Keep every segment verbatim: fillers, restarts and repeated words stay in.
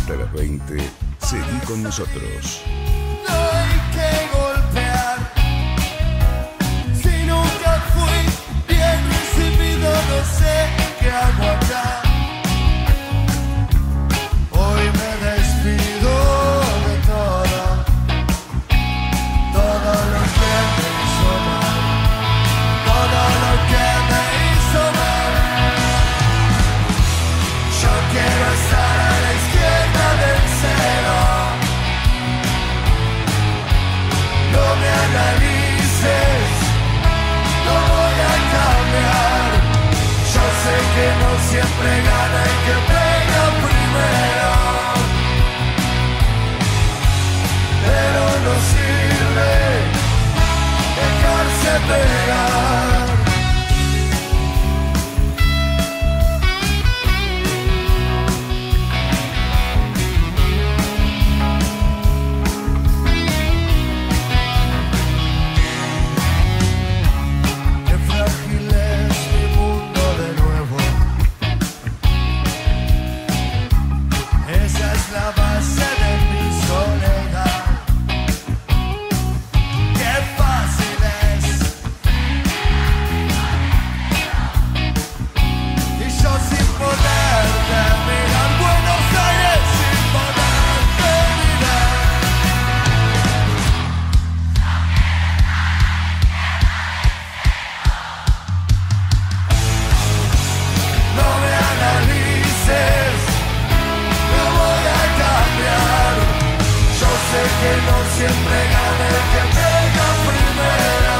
Hasta las veinte, seguí con nosotros. No hay que golpear. Si nunca fui bien recibido, no sé qué hago acá. Hoy me despido de todo, todo lo que me hizo mal, todo lo que me hizo mal. Yo quiero estar a la izquierda del cero. No me analices, no voy a cambiar. Yo sé que no siempre gana el que pega primero, pero no sirve dejarse pegar. La base de mi soledad. Qué fácil es. Y yo sin poderte mirar Buenos Aires, sin poderte mirar. No me analices, yo sé que no siempre gana el que pega primero.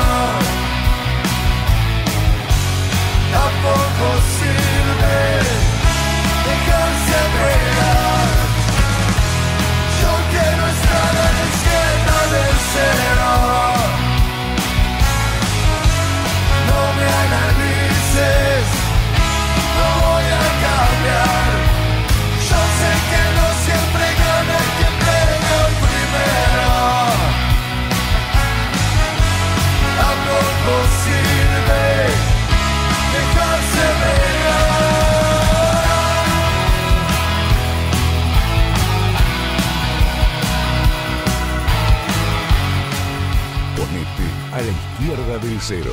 Tampoco sirve dejarse pegar. Yo quiero estar a la izquierda del cero. No me analices, no voy a cambiar. Yo sé que no siempre gana el que pega primero. Tampoco sirve dejarse pegar. Ponete a la izquierda del cero.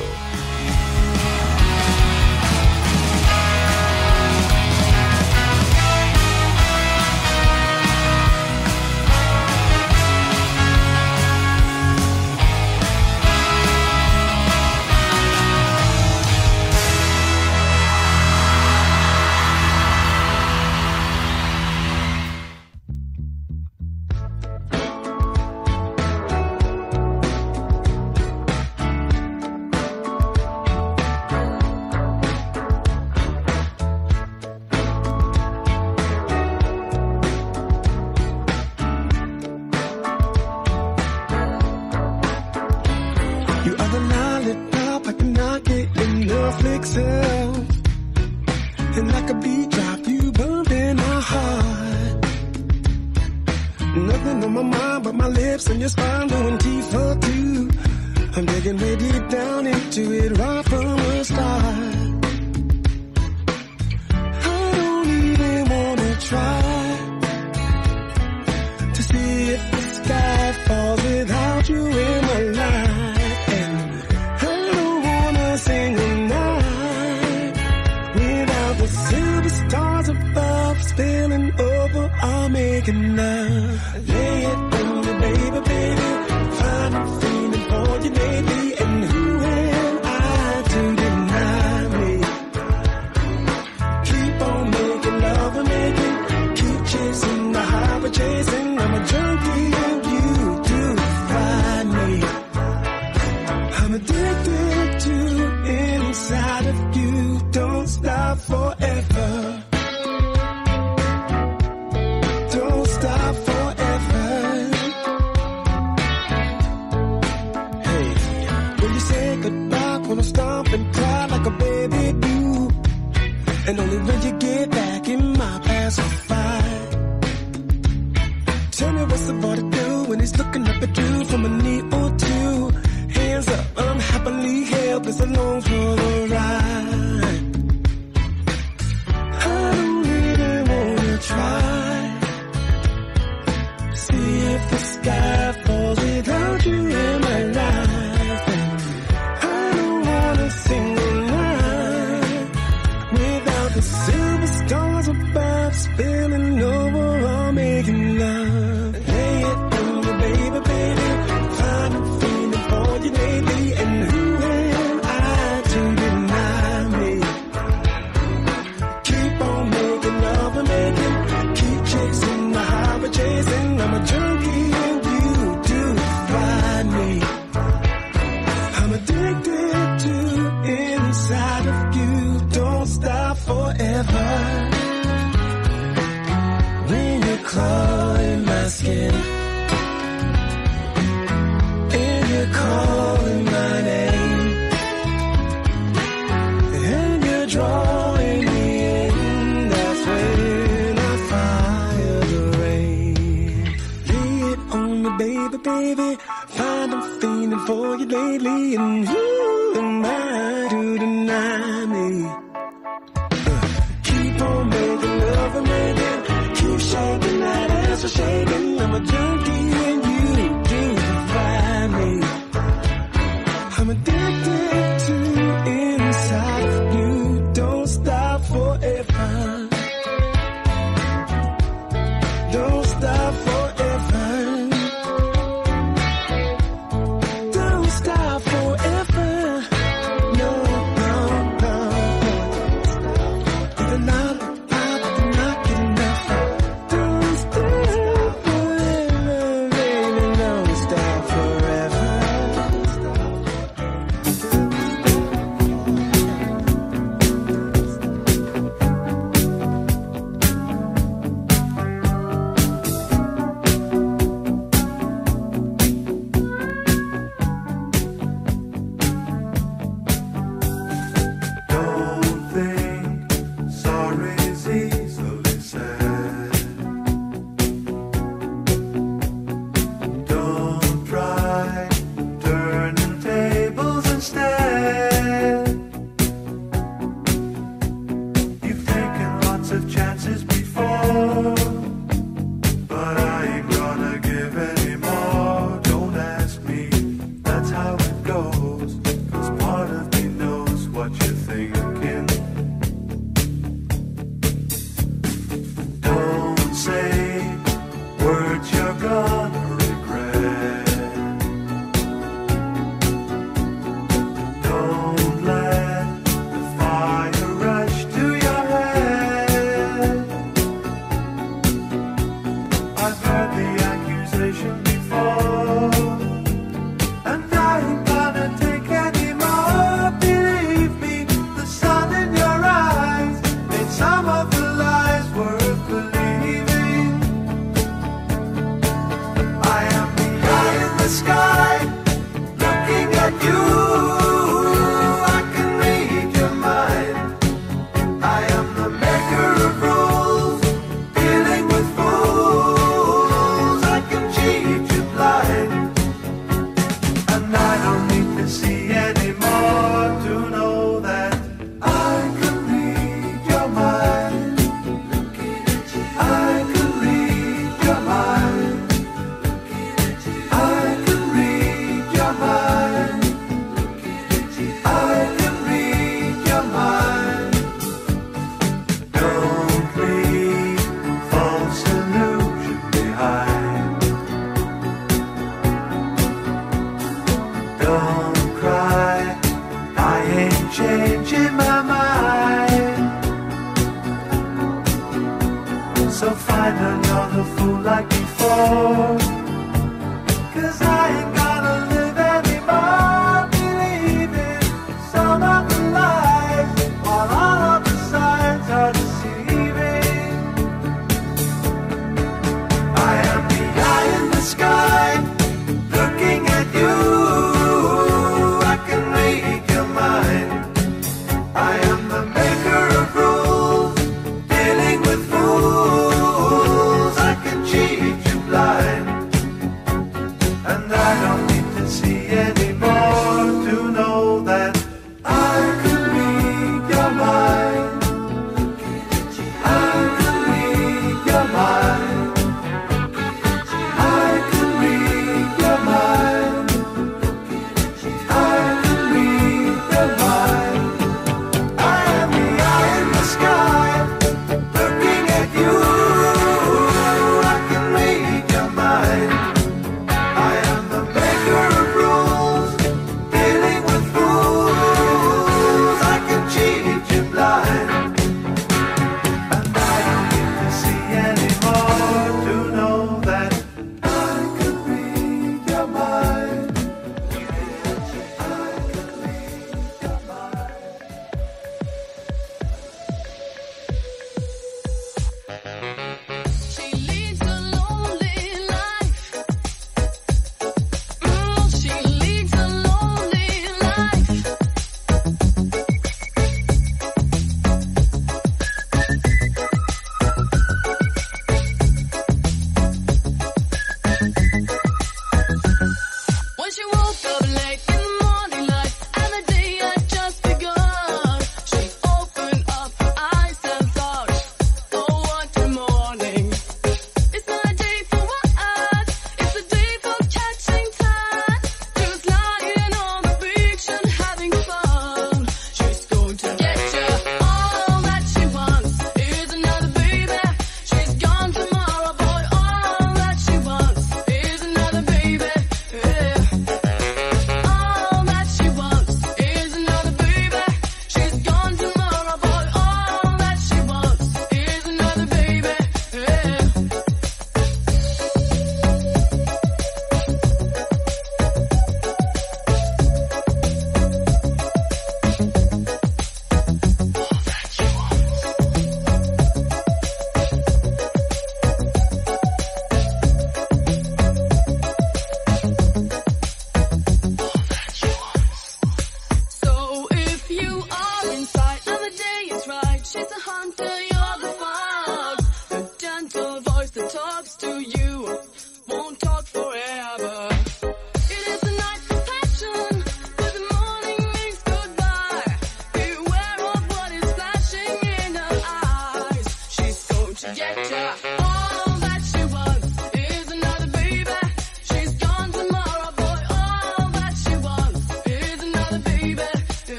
drawing me in. That's when I fire the rain. Lay it on me, baby, baby. Find I'm feeling for you lately, and who am I to deny me? Uh, keep on making love and making, keep shaking that ass, shaking. I'm a junkie and you do find me. I'm addicted to inside. You don't stop forever. Don't stop forever. Don't stop forever. No, no, no. Even now, I cannot get enough. Don't stop forever, baby. Don't stop forever. Don't think sorry's easily said. Don't try turning tables instead. You've taken lots of chances before, but I ain't gonna give any more. Don't ask me, that's how it goes. 'Cause part of me knows what you're thinking. Don't say words you're gonna regret. Don't let the fire rush to your head. I've heard the accusation before, and I ain't gonna take any more. Believe me, the sun in your eyes made some of the lies worth believing. I am the eye in the sky, looking at you. I can read your mind. I am the maker of rules, dealing with fools. I can cheat you blind, and I don't need to see anymore to know that I can read your mind. I can read your mind. I can read your mind. I can read your mind. Don't leave false illusion behind. Don't cry, I ain't changing my mind. So find another fool like before, 'cause I ain't gonna live anymore believing some of the lies, while all of the signs are deceiving. I am the eye in the sky, looking at you. I can read your mind. I am the maker of rules, dealing with fools. I can cheat you blind,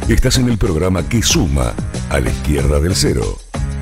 Estás en el programa que suma a la izquierda del cero.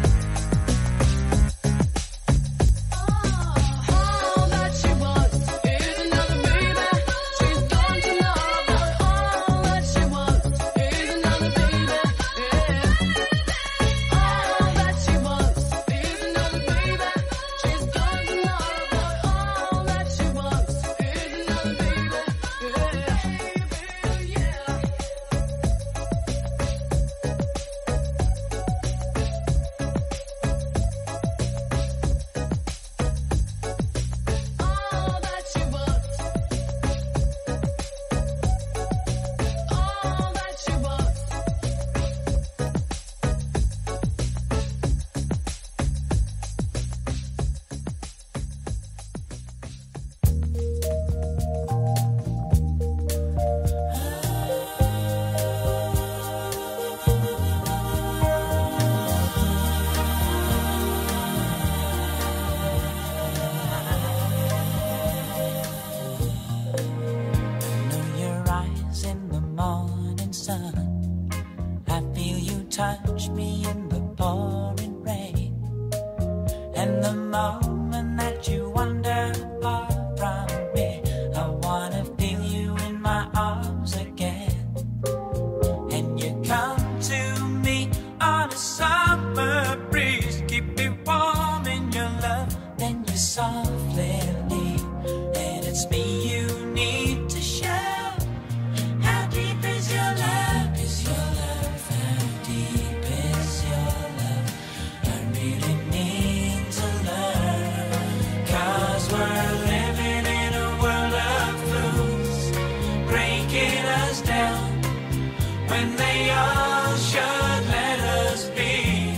Touch me in the pouring rain, and the moment that you wander far from me, I wanna feel you in my arms again. And you come to me on a summer breeze, keep me warm in your love, then you softly leave, and it's me you need to show. How deep is your love? Is your love? How deep is your love? I really need to learn, 'cause we're living in a world of fools, breaking us down when they all should let us be.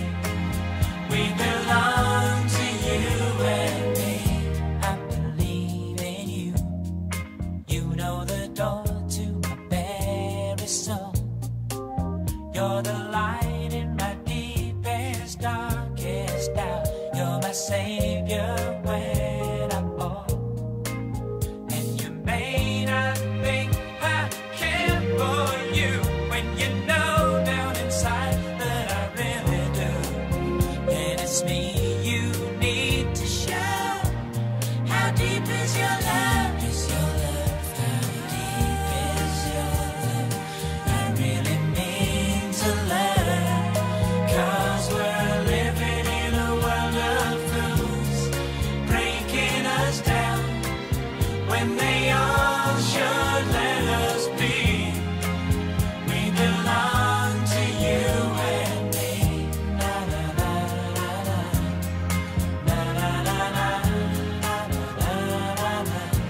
We belong to you and me. I believe in you. You know the door to my very soul. You're the light in my deepest, darkest doubt. You're my savior when I fall. And you may not think I care for you, when you know down inside that I really do. And it's me you need to show. How deep is your love? Is your love? How deep is your love? I really mean to learn, 'cause we're living in a world of fools, breaking us down when they all should let us be. We belong to you and me. Na na na na na na na na na na na na na.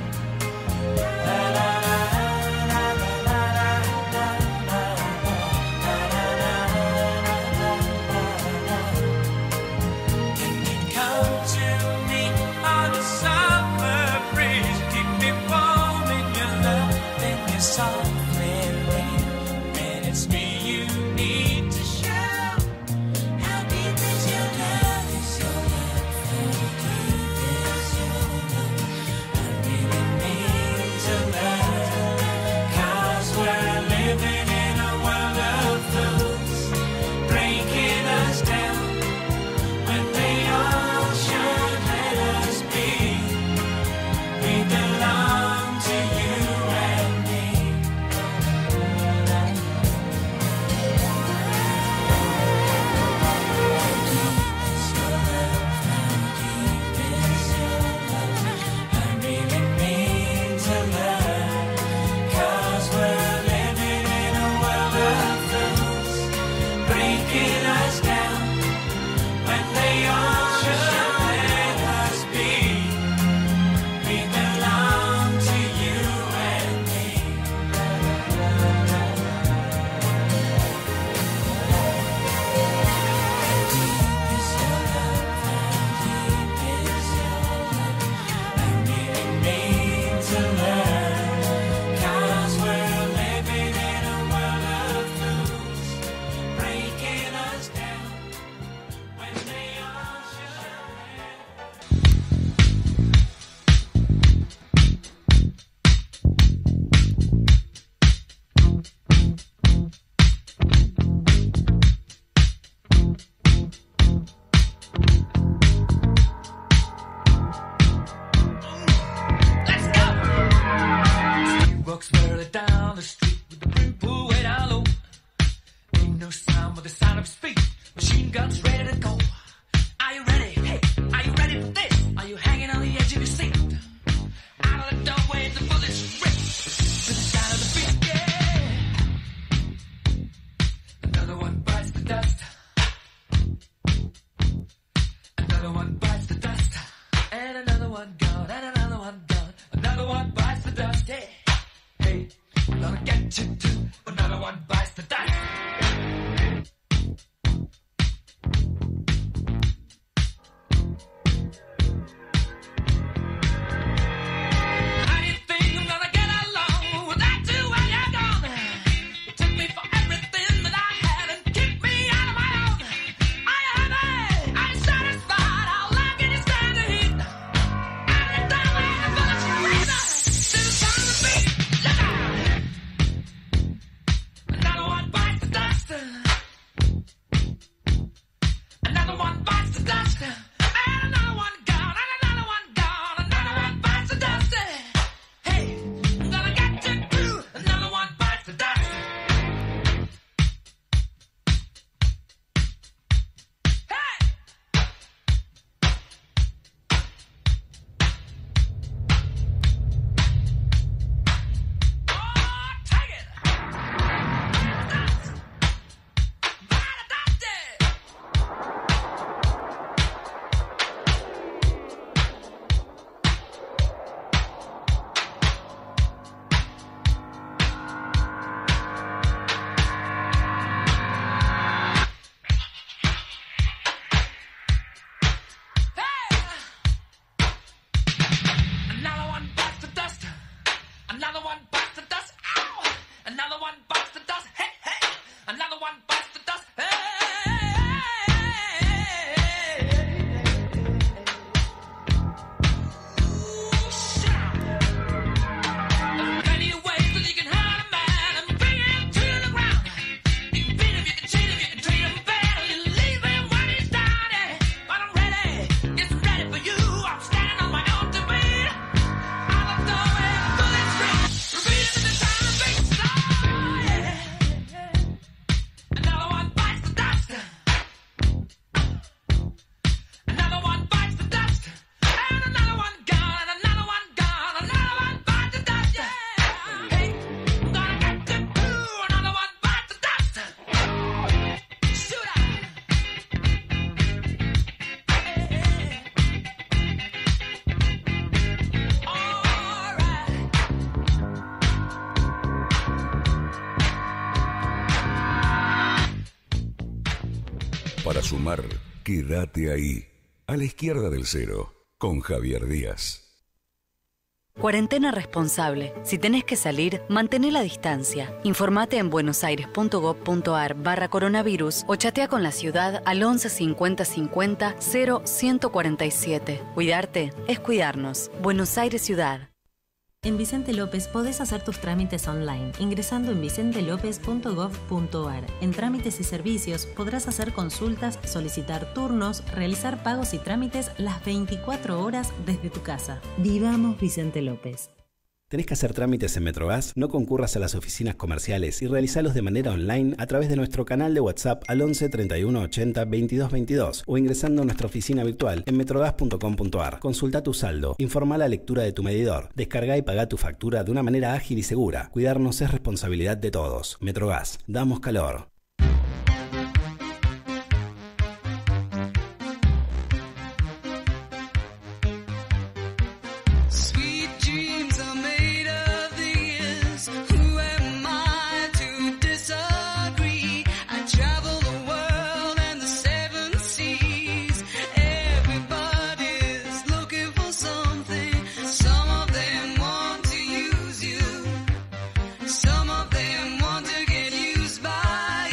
and another one gone, and another one gone. Another one bites the dust. Hey, hey, I'm gonna get you too. Another one bites the dust. Para sumar, quédate ahí, a la izquierda del cero, con Javier Díaz. Cuarentena responsable. Si tenés que salir, mantén la distancia. Informate en buenosaires.gov.ar barra coronavirus o chatea con la ciudad al once cincuenta cincuenta cero ciento cuarenta y siete. Cuidarte es cuidarnos. Buenos Aires Ciudad. En Vicente López podés hacer tus trámites online ingresando en vicente lópez punto gov punto ar. En trámites y servicios podrás hacer consultas, solicitar turnos, realizar pagos y trámites las veinticuatro horas desde tu casa. Vivamos Vicente López. ¿Tenés que hacer trámites en Metrogas? No concurras a las oficinas comerciales y realizalos de manera online a través de nuestro canal de WhatsApp al once treinta y uno ochenta veintidós veintidós o ingresando a nuestra oficina virtual en metrogas punto com punto ar. Consulta tu saldo, informa la lectura de tu medidor, descarga y paga tu factura de una manera ágil y segura. Cuidarnos es responsabilidad de todos. Metrogas, damos calor. Some of them want to get used by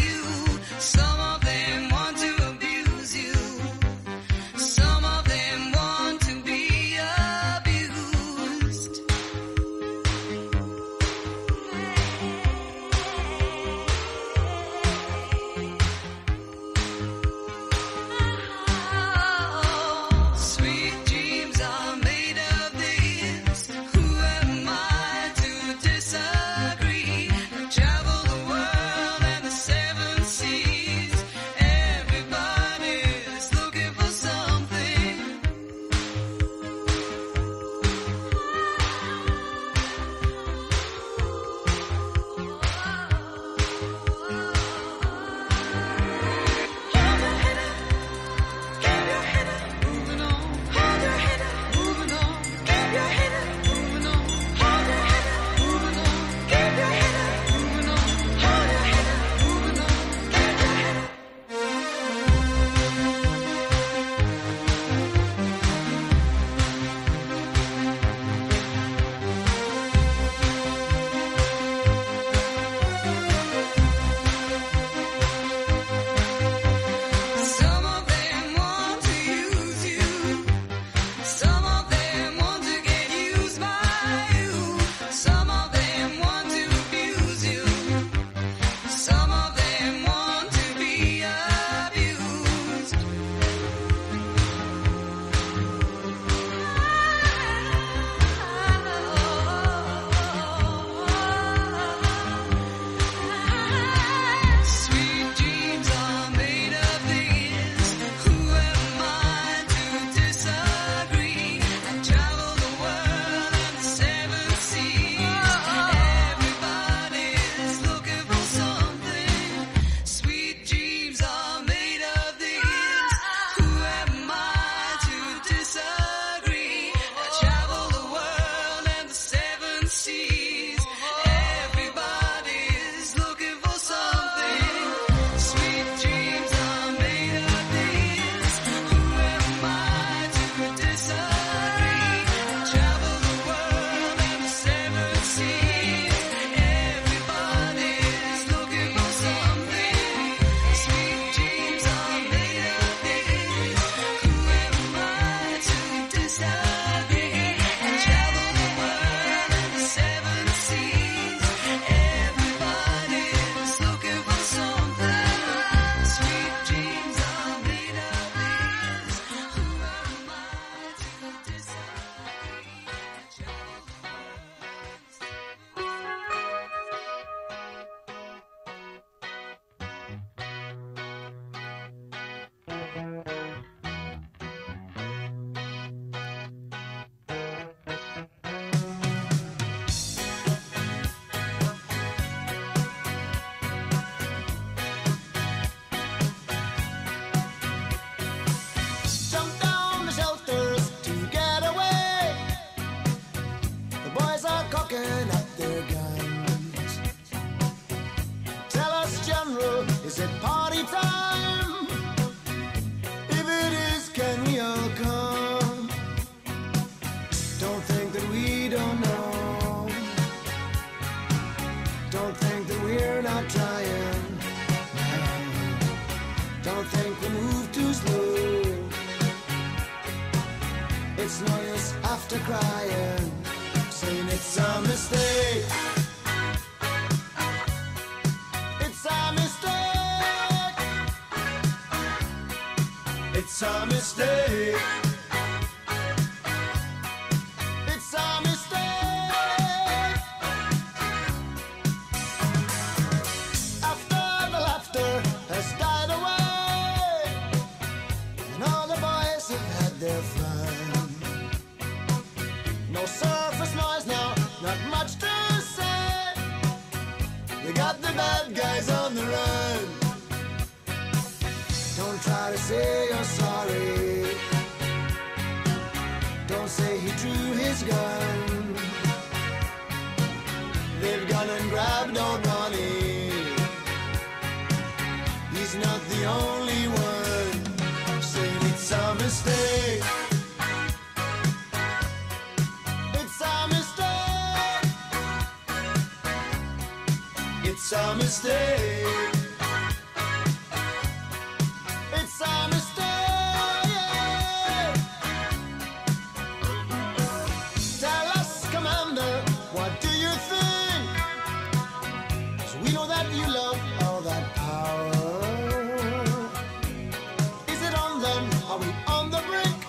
It's no use after crying, saying it's a mistake. It's a mistake. It's a mistake. It's a mistake. After the laughter has died away, and all the boys have had their fun. No surface noise now, not much to say. They got the bad guys on the run. Don't try to say you're sorry. Don't say he drew his gun. They've gone and grabbed old Ronnie. He's not the only one saying it's a mistake. It's a mistake. It's a mistake. It's a mistake. Tell us, Commander, what do you think? So we know that you love all that power. Is it on them? Are we on the brink?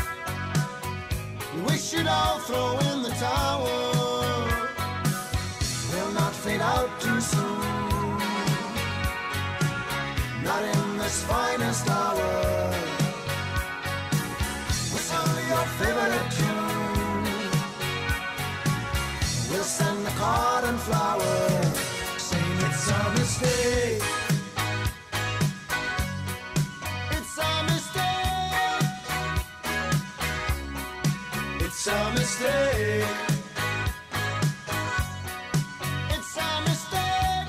We wish you'd all throw in the towel. We'll not fade out too soon. Not in this finest hour. We'll sing your favorite tune. We'll send the card and flower, saying it's a mistake. It's a mistake. It's a mistake. It's a mistake.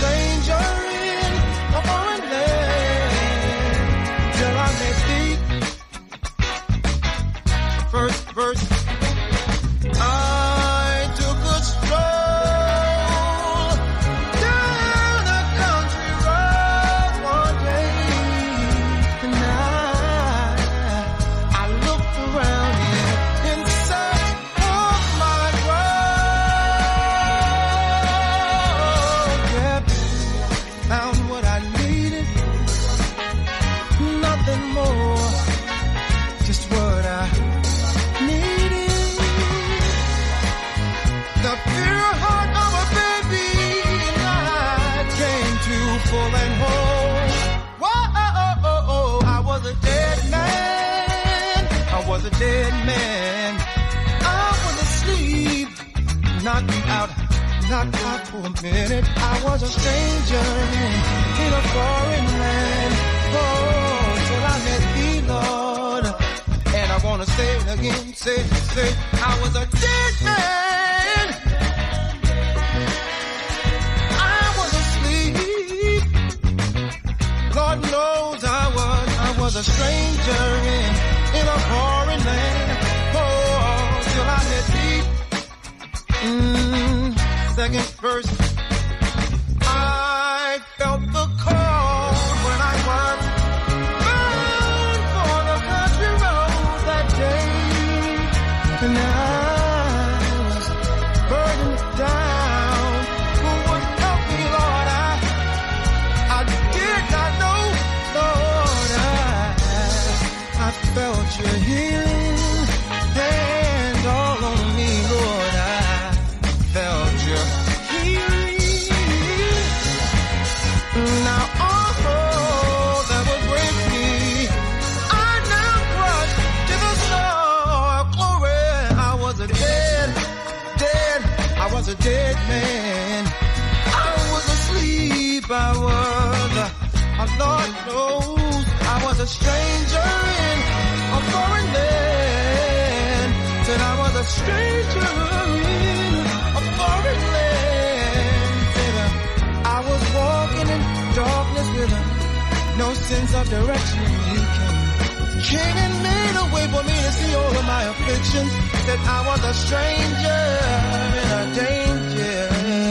stranger in a foreign land till I met thee. First verse, I took a stroll down the country road one day, and I, I looked around here in search of my world. Yeah, found what I needed, nothing more, just what I needed. The pure heart of a baby light came to full and whole. Whoa, I was a dead man. I was a dead man. I was asleep, knocked out, knocked out for a minute. I was a stranger in a foreign land. Oh, till I met thee, Lord. And I wanna say it again, say, say, I was a dead man. I was asleep. Lord knows I was, I was a stranger in, in a foreign land. Oh, till I met thee. Mm, second verse. I felt the call when I was bound for the country road that day, and I was burdened down. Who would help me, Lord? I, I did not know, Lord. I, I felt your healing hand all on me, Lord. I felt your healing. Now all that would break me, I now crush to the soul. Glory, I was a dead, dead, I was a dead man. I was asleep, I was, a Lord knows, I was a stranger in a foreign land. Said I was a stranger in a foreign land. Said I was walking in darkness with a no sense of direction. You came, came and made a way for me to see all of my afflictions. That I was a stranger in a danger.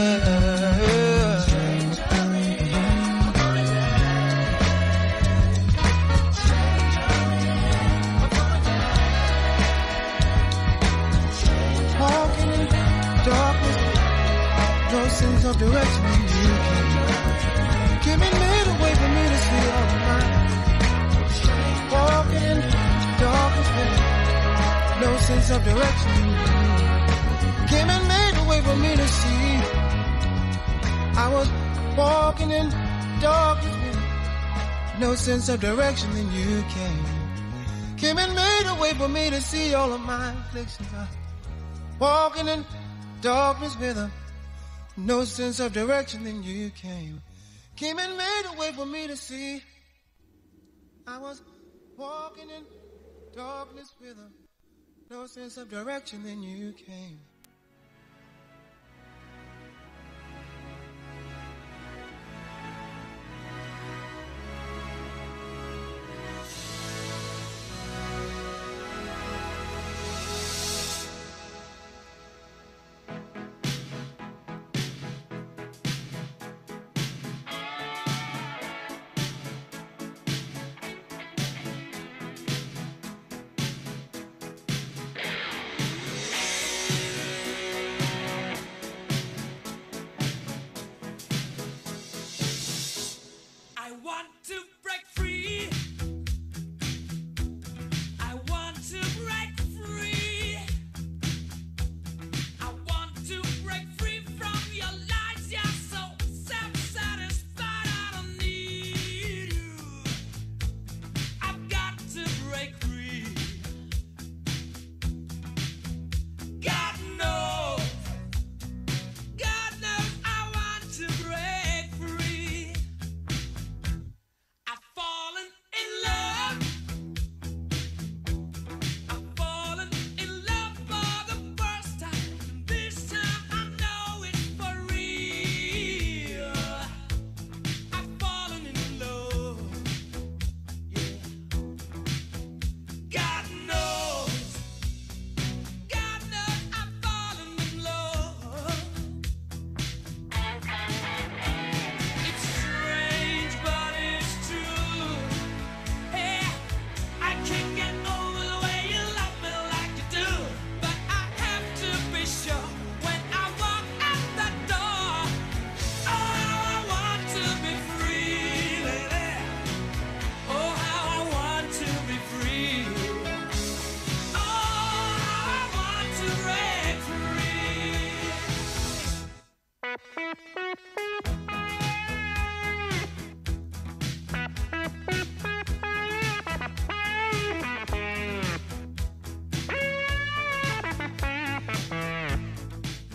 Walking in darkness, no sense of direction. You came, came and made a way for me to see all of mine. Walking in darkness with no sense of direction. Came and made a way for me to see. I was walking in darkness with no sense of direction, and you came. Came and made a way for me to see all of my afflictions. I walking in darkness with a no sense of direction, then you came. Came and made a way for me to see. I was walking in darkness with a no sense of direction, then you came.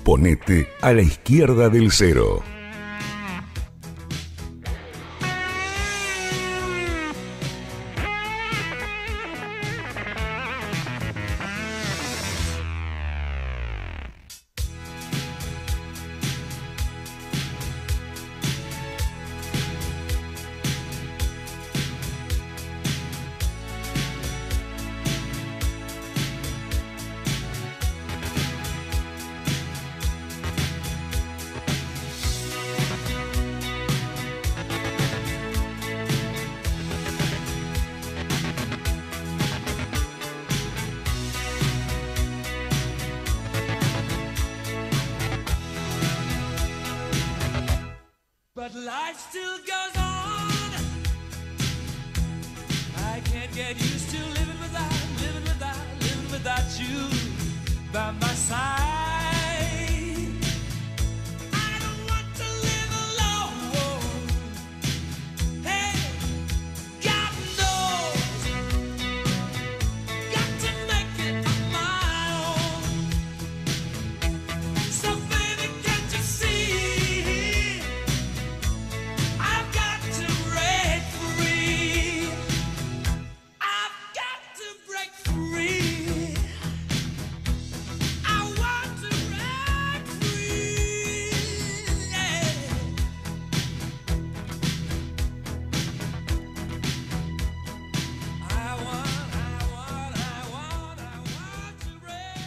Ponete a la izquierda del cero. But life still goes on. I can't get used to living without, living without, living without you by my side. I don't want to live alone. Hey, God knows, got to make it on my own. So baby, can't you see? I've got to break free. I've got to break free. I want to break free. Yeah. I want, I want, I want, I want to break.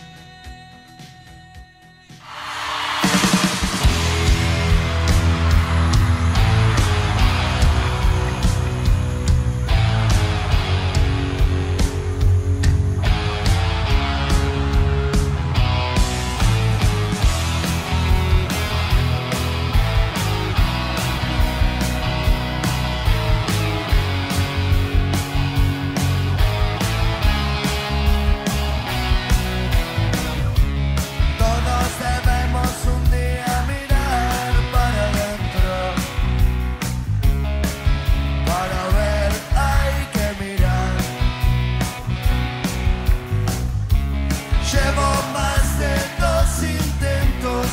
Todos debemos un día mirar para adentro, para ver hay que mirar. Llevo más de dos intentos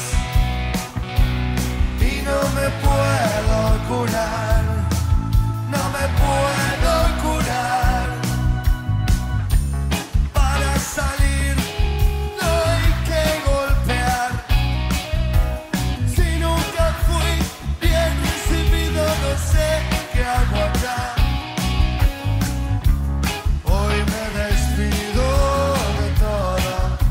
y no me puedo curar, no me puedo curar. Para salir no hay que golpear. Si nunca fui bien recibido, no sé qué hago acá. Hoy me despido de todo,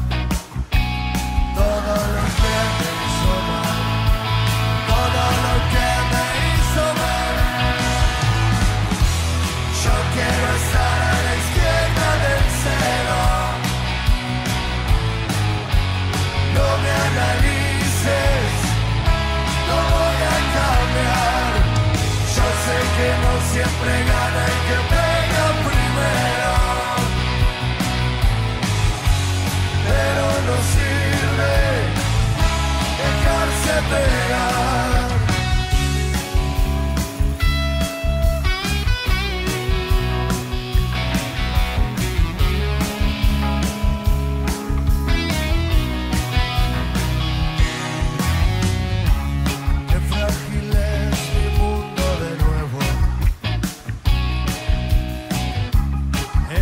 todo lo que me hizo mal, todo lo que me hizo mal. Yo quiero estar a la izquierda del cero. No me analices, no voy a cambiar. Yo sé que no siempre gana el que pega primero, pero no sirve dejarse pegar. Qué frágil es mi mundo de nuevo.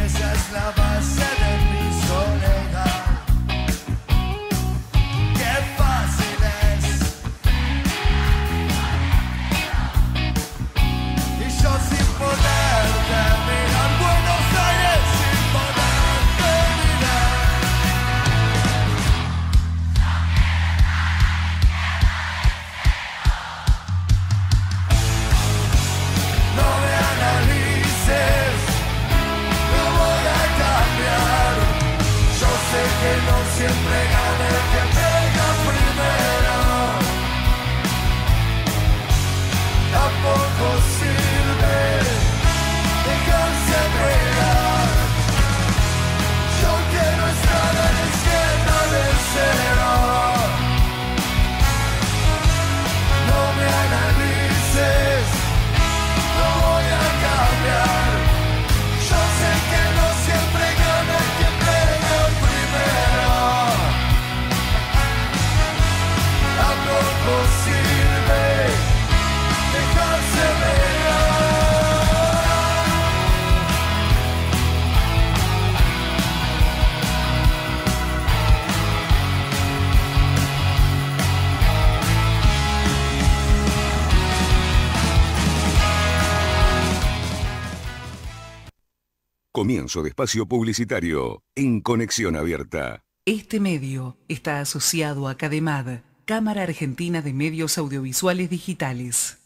Comienzo de espacio publicitario en Conexión Abierta. Este medio está asociado a CADEMAD, Cámara Argentina de Medios Audiovisuales Digitales.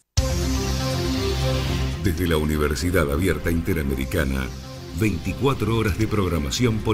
Desde la Universidad Abierta Interamericana, veinticuatro horas de programación por